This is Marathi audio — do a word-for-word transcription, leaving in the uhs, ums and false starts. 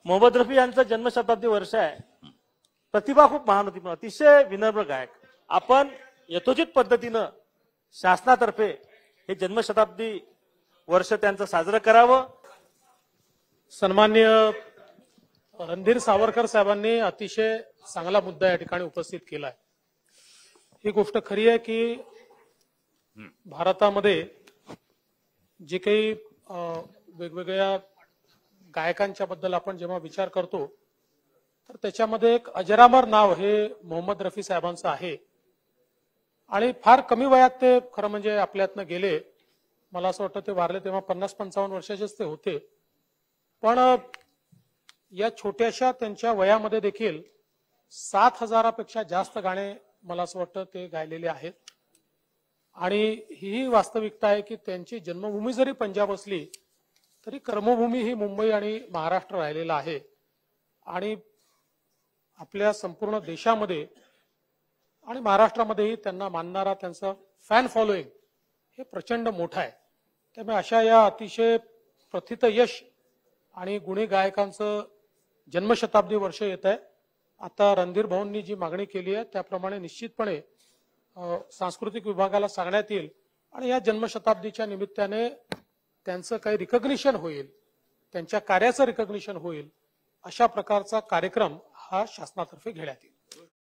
मोहम्मद रफी यांचं जन्मशताब्दी वर्ष आहे. प्रतिभा खूप महान होती, पण अतिशय विनम्र गायक. आपण यथोचित पद्धतीनं शासनातर्फे हे जन्मशताब्दी वर्ष त्यांचं साजरं करावं. सन्माननीय रणधीर सावरकर साहेबांनी अतिशय चांगला मुद्दा या ठिकाणी उपस्थित केलाय. ही गोष्ट खरी आहे की भारतामध्ये जे काही वेगवेगळ्या गायकांच्या बद्दल आपण जेव्हा विचार करतो तर त्याच्यामध्ये एक अजरामर नाव हे मोहम्मद रफी साहेबांचं आहे. आणि फार कमी वयात ते खरं म्हणजे आपल्यातनं गेले. मला असं वाटतं ते वारले तेव्हा पन्नास पंचावन्न वर्षाचेच ते होते. पण या छोट्याशा त्यांच्या वयामध्ये देखील सात हजारापेक्षा जास्त गाणे मला असं वाटतं ते गायलेले आहेत. आणि ही वास्तविकता आहे की त्यांची जन्मभूमी जरी पंजाब असली तरी कर्मभूमी ही मुंबई आणि महाराष्ट्र राहिलेला आहे. आणि आपल्या संपूर्ण देशामध्ये आणि महाराष्ट्रामध्येही त्यांना मानणारा त्यांचा फॅन फॉलोईंग हे प्रचंड मोठा आहे. त्यामुळे अशा या अतिशय प्रथित यश आणि गुणी गायकांचं जन्मशताब्दी वर्ष येत आहे. आता रणधीर भाऊंनी जी मागणी केली आहे त्याप्रमाणे निश्चितपणे सांस्कृतिक विभागाला सांगण्यात येईल आणि या जन्मशताब्दीच्या निमित्ताने त्यांचं काही रिकॉग्निशन होईल, त्यांच्या कार्याचं रिकॉग्निशन होईल, अशा प्रकारचा कार्यक्रम हा शासनातर्फे घेण्यात येईल.